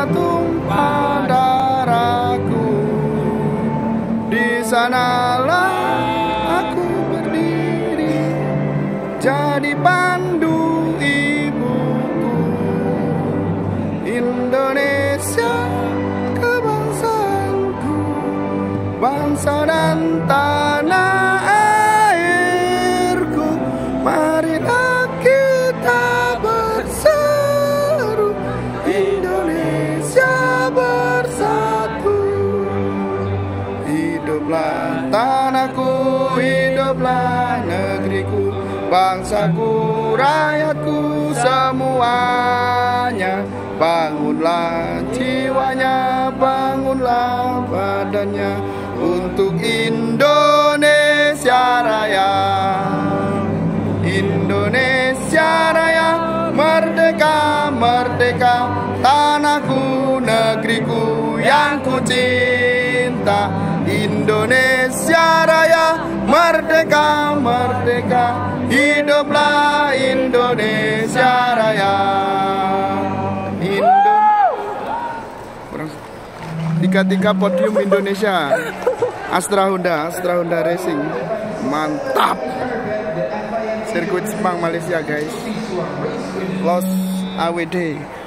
tumpah darahku. Di sanalah aku berdiri, jadi pandu ibuku. Indonesia kebangsaanku, bangsa dan tanah airku. Marilah kita berseru, Indonesia bersatu. Hiduplah tanahku, hiduplah negeriku, bangsaku, rakyatku semuanya. Bangunlah jiwanya, bangunlah badannya untuk Indonesia Raya. Indonesia Raya, merdeka, merdeka, tanahku, negeriku yang ku cinta. Indonesia Raya, merdeka, merdeka, hiduplah Indonesia Raya. Tiga podium Indonesia. Astra Honda Racing, mantap. Sirkuit Sepang Malaysia guys, Los AWD.